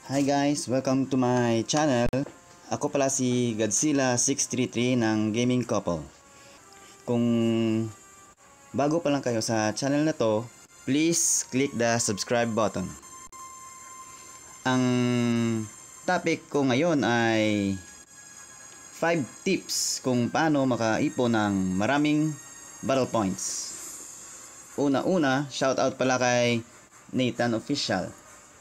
Hi guys, welcome to my channel. Ako pala si Godzilla633 ng Gaming Couple. Kung bago pa lang kayo sa channel na to, please click the subscribe button. Ang topic ko ngayon ay 5 tips kung paano makaipon ng maraming battle points. Una-una, shoutout pala kay Nathan Official.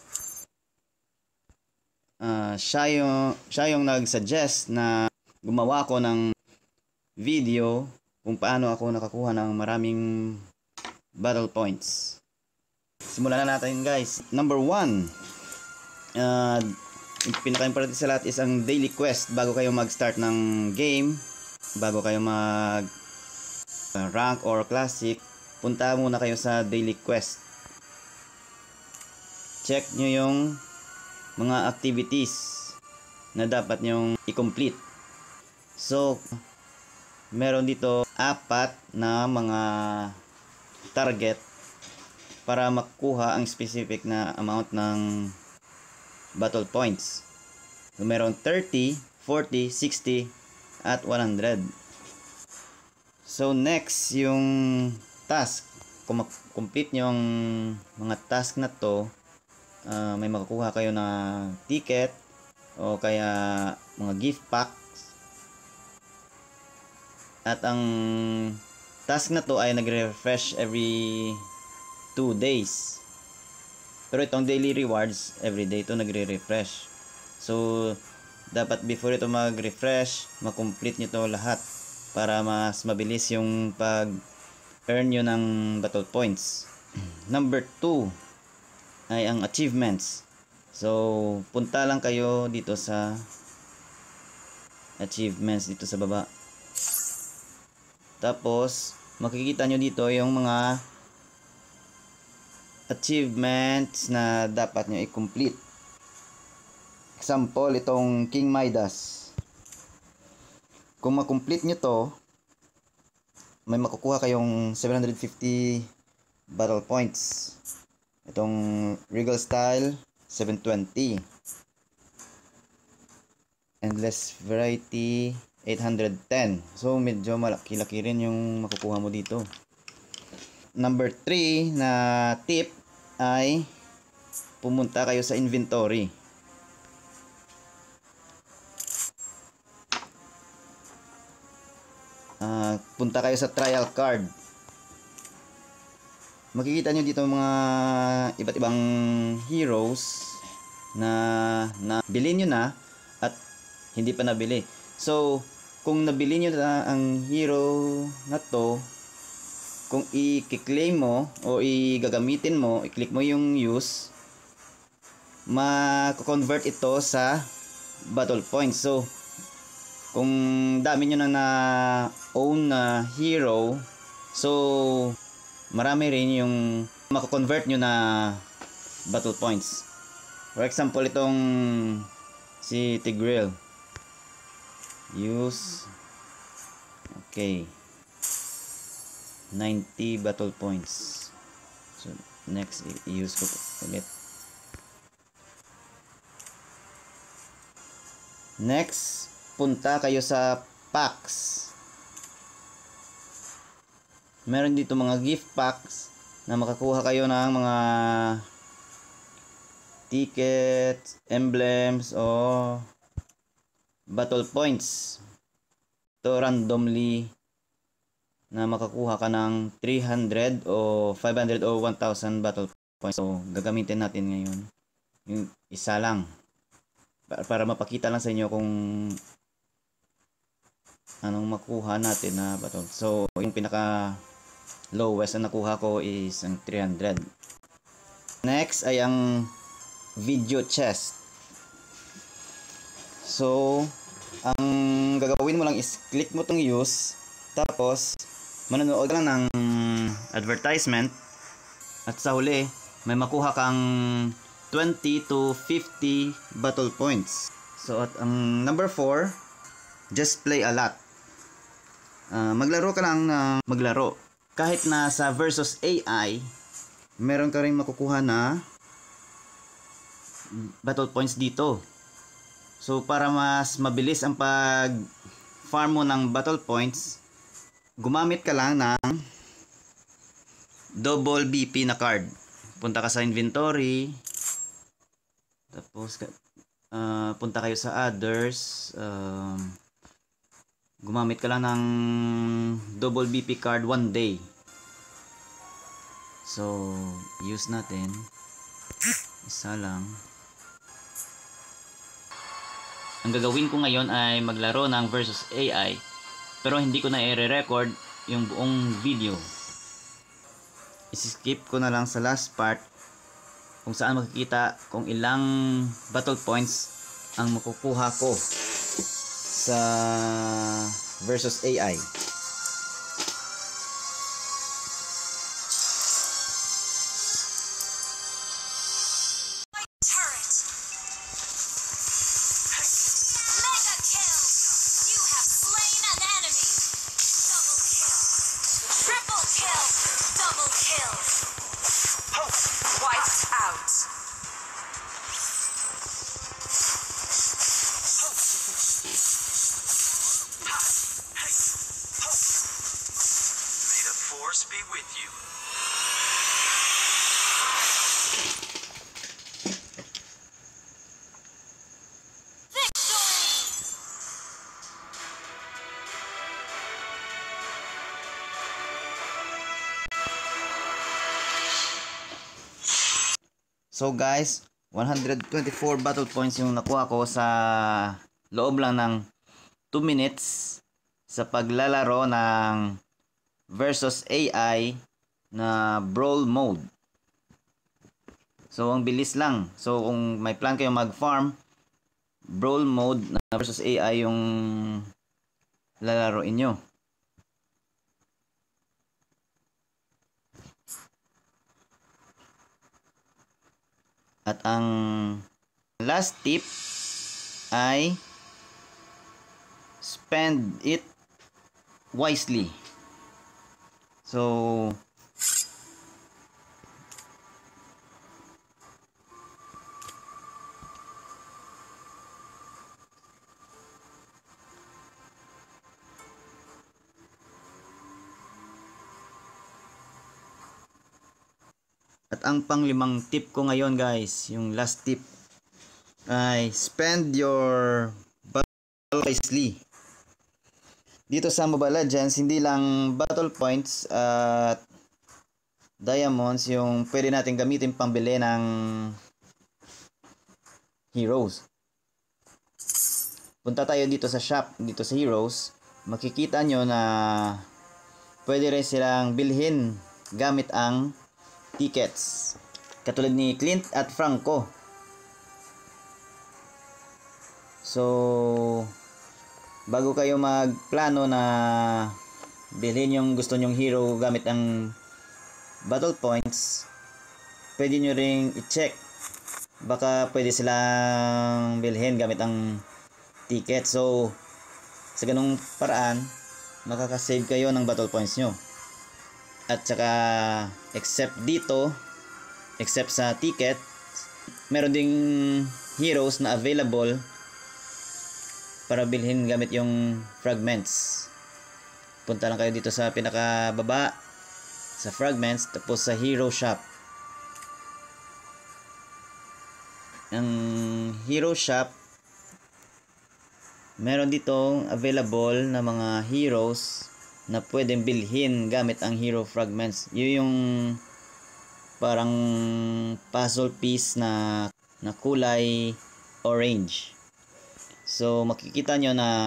Siya yung nag-suggest na gumawa ako ng video kung paano ako nakakuha ng maraming battle points. Simulan na natin guys. Number 1, yung pinaka-importante sa lahat is ang daily quest bago kayo mag-start ng game, bago kayo mag rank or classic. Punta muna kayo sa daily quest. Check nyo yung mga activities na dapat nyong i-complete. So, meron dito 4 na mga target para makuha ang specific na amount ng battle points. So, meron 30, 40, 60, at 100. So, next, yung task. Kung complete nyo ang mga task na to, may makakuha kayo na ticket o kaya mga gift packs. At ang task na to ay nagre-refresh every 2 days. Pero itong daily rewards, every day ito nagre-refresh. So, dapat before ito mag-refresh, makomplete nyo to lahat para mas mabilis yung pag-earn nyo ng battle points. Number 2 ay ang achievements. So, punta lang kayo dito sa achievements dito sa baba. Tapos, makikita nyo dito yung mga achievements na dapat nyo i-complete. Example, itong King Midas. Kung makomplete nyo to, may makukuha kayong 750 battle points. Itong Regal Style 720, Endless Variety 810. So medyo malaki-laki rin yung makukuha mo dito. Number 3 na tip ay pumunta kayo sa inventory. Punta kayo sa trial card. Makikita nyo dito mga iba't ibang heroes na bilhin nyo na at hindi pa nabili. So, kung nabili nyo na ang hero na to, kung i-claim mo o i-gagamitin mo, i-click mo yung use, ma-convert ito sa battle points. So, kung dami nyo na own na hero, so marami rin yung mako-convert nyo na battle points. For example, itong si Tigreal. Use. Okay. 90 battle points. So, next, i-use ko ulit. Next, punta kayo sa packs. Meron dito mga gift packs na makakuha kayo ng mga tickets, emblems o battle points. Ito randomly na makakuha ka ng 300 o 500 o 1,000 battle points. So gagamitin natin ngayon yung isa lang para mapakita lang sa inyo kung anong makuha natin na battle. So yung pinaka lowest na nakuha ko is ang 300. Next ay ang video chest. So, ang gagawin mo lang is click mo tong use, tapos manonood lang ng advertisement, at sa huli may makuha kang 20 to 50 battle points. So, at ang number 4, just play a lot. Maglaro ka lang ng maglaro. Kahit na sa versus AI, meron ka rin makukuha na battle points dito. So para mas mabilis ang pag farm mo ng battle points, gumamit ka lang ng double BP na card. Punta ka sa inventory, tapos punta kayo sa others, gumamit ka lang ng double BP card 1 day. So use natin isa lang. Ang gagawin ko ngayon ay maglaro ng versus AI, pero hindi ko na i-record yung buong video. I-skip ko na lang sa last part kung saan makikita kung ilang battle points ang makukuha ko sa versus AI. Force be with you. So guys, 124 battle points yung nakuha ko sa loob lang ng 2 minutes sa paglalaro ng versus AI na brawl mode. So ang bilis lang. So kung may plan kayo mag-farm, brawl mode na versus AI yung lalaroin nyo. At ang last tip ay spend it wisely. So at ang panglimang tip ko ngayon guys, yung last tip ay spend your battle wisely. Dito sa Mobile Legends, hindi lang battle points at diamonds yung pwede natin gamitin pambili ng heroes. Punta tayo dito sa shop, dito sa heroes, makikita nyo na pwede rin silang bilhin gamit ang tickets. Katulad ni Clint at Franco. So bago kayo magplano na bilhin yung gusto nyong hero gamit ang battle points, pwede nyo ring i-check, baka pwede silang bilhin gamit ang ticket. So sa ganung paraan makakasave kayo ng battle points nyo. At saka except dito, except sa ticket, meron ding heroes na available para bilhin gamit yung fragments. Punta lang kayo dito sa pinakababa sa fragments, tapos sa hero shop. Ang hero shop, meron ditong available na mga heroes na pwedeng bilhin gamit ang hero fragments. Yun yung parang puzzle piece na kulay orange. So makikita nyo na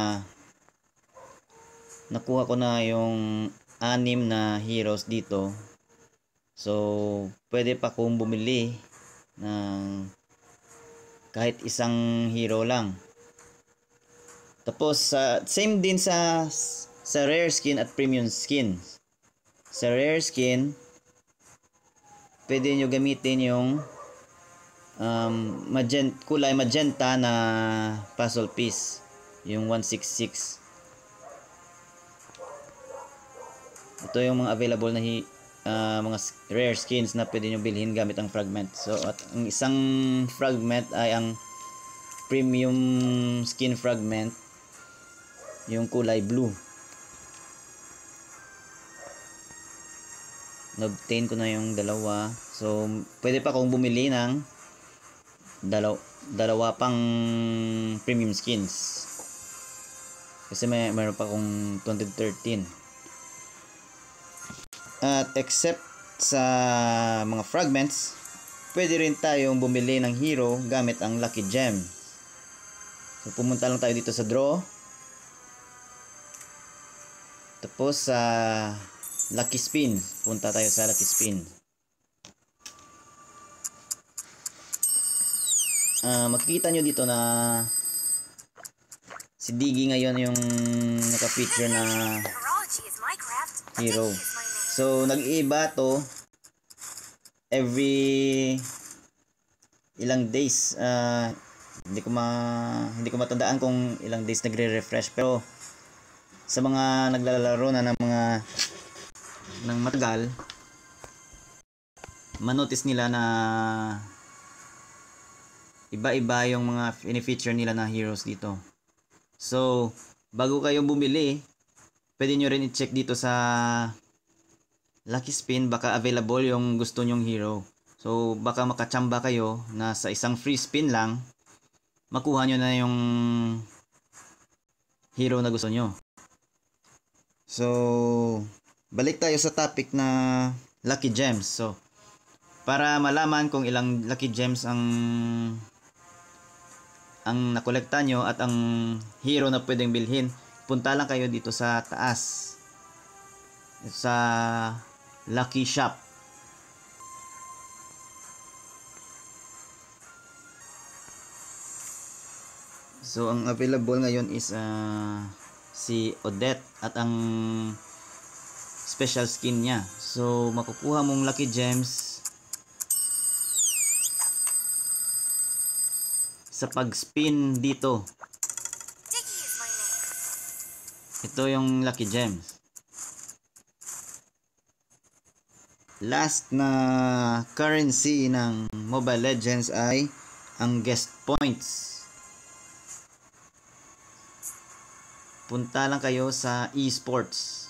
nakuha ko na yung 6 na heroes dito. So pwede pa kong bumili ng kahit isang hero lang. Tapos same din sa rare skin at premium skin. Sa rare skin, pwede nyo gamitin yung kulay magenta na puzzle piece, yung 166. Ito yung mga available na rare skins na pwede nyo bilhin gamit ang fragment. So at ang isang fragment ay ang premium skin fragment, yung kulay blue. Na-obtain ko na yung dalawa. So pwede pa akong bumili ng dalawa pang premium skins kasi mayroon pa akong 2013. At except sa mga fragments, pwede rin tayong bumili ng hero gamit ang Lucky Gem. So pumunta lang tayo dito sa draw, tapos sa Lucky Spin, punta tayo sa Lucky Spin. Makikita nyo dito na si Diggy ngayon yung naka-feature na hero. So nag-iiba to every ilang days. Hindi ko matandaan kung ilang days nagre-refresh, pero sa mga naglalaro na ng matagal, manotice nila na iba-iba yung mga ini-feature nila na heroes dito. So bago kayo bumili, pwede nyo rin i-check dito sa Lucky Spin, baka available yung gusto nyong hero. So baka makachamba kayo na sa isang free spin lang makuha nyo na yung hero na gusto nyo. So balik tayo sa topic na Lucky Gems. So para malaman kung ilang Lucky Gems ang nakolekta nyo at ang hero na pwedeng bilhin, punta lang kayo dito sa taas sa Lucky Shop. So ang available ngayon is si Odette at ang special skin niya. So makukuha mong Lucky Gems sa pag-spin dito. Ito yung Lucky Gems. Last na currency ng Mobile Legends ay ang guest points. Punta lang kayo sa esports.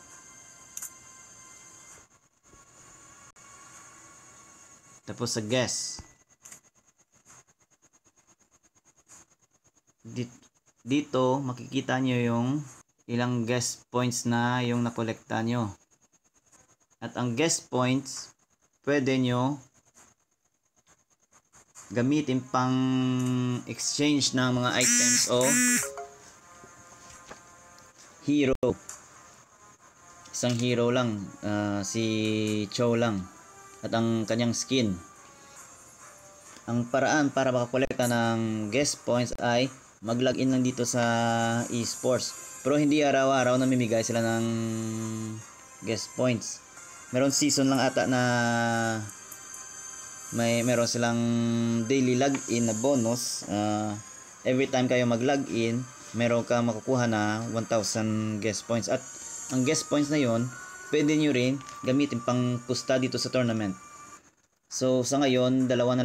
Tapos sa guest. Dito makikita nyo yung ilang guest points na yung nakolekta nyo. At ang guest points pwede nyo gamitin pang exchange ng mga items o hero. Isang hero lang, si Cho lang at ang kanyang skin. Ang paraan para makakolekta ng guest points ay mag-login lang dito sa esports. Pero hindi araw-araw namimigay sila ng guest points. Meron season lang ata na meron silang daily login na bonus. Every time kayo mag-login, meron ka makukuha na 1,000 guest points. At ang guest points na yon, pwede nyo rin gamitin pang pusta dito sa tournament. So sa ngayon, dalawang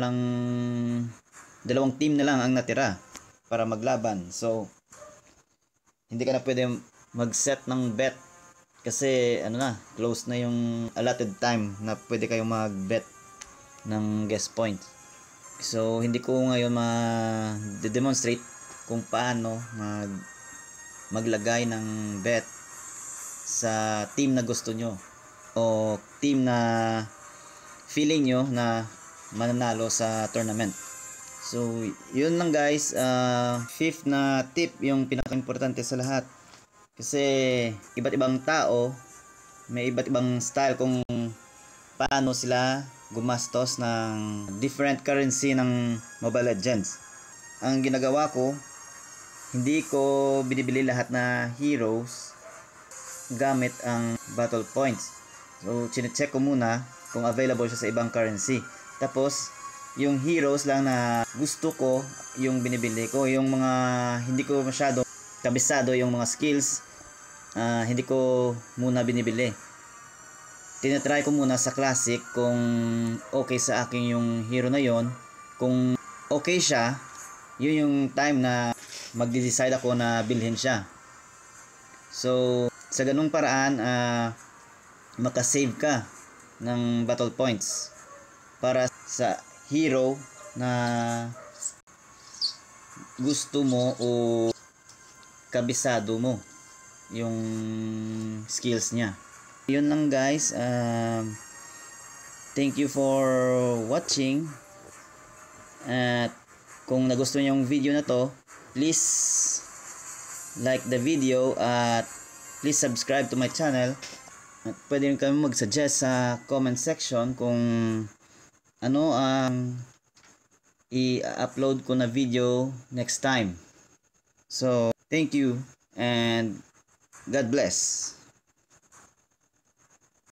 team na lang ang natira para maglaban. So hindi ka na pwede mag-set ng bet kasi close na yung allotted time na pwede kayong mag-bet ng guest point. So hindi ko ngayon ma-demonstrate kung paano maglagay ng bet sa team na gusto nyo o team na feeling nyo na mananalo sa tournament. So yun lang guys, fifth na tip, yung pinaka-importante sa lahat. Kasi iba't ibang tao, may iba't ibang style kung paano sila gumastos ng different currency ng Mobile Legends. Ang ginagawa ko, hindi ko binibili lahat na heroes gamit ang battle points. So chine-check ko muna kung available siya sa ibang currency. Tapos yung heroes lang na gusto ko yung binibili ko. Yung mga hindi ko masyado kabisado yung mga skills, hindi ko muna binibili. tinatry ko muna sa classic kung okay sa akin yung hero na yon. Kung okay siya, yun yung time na magde-decide ako na bilhin siya. So sa ganung paraan, makasave ka ng battle points para sa hero na gusto mo o kabisado mo yung skills niya. Yun lang guys. Thank you for watching. At kung nagustuhan niyo yung video na to, please like the video at please subscribe to my channel. At pwede rin kami mag-suggest sa comment section kung ano ang i-upload ko na video next time. So, thank you and God bless.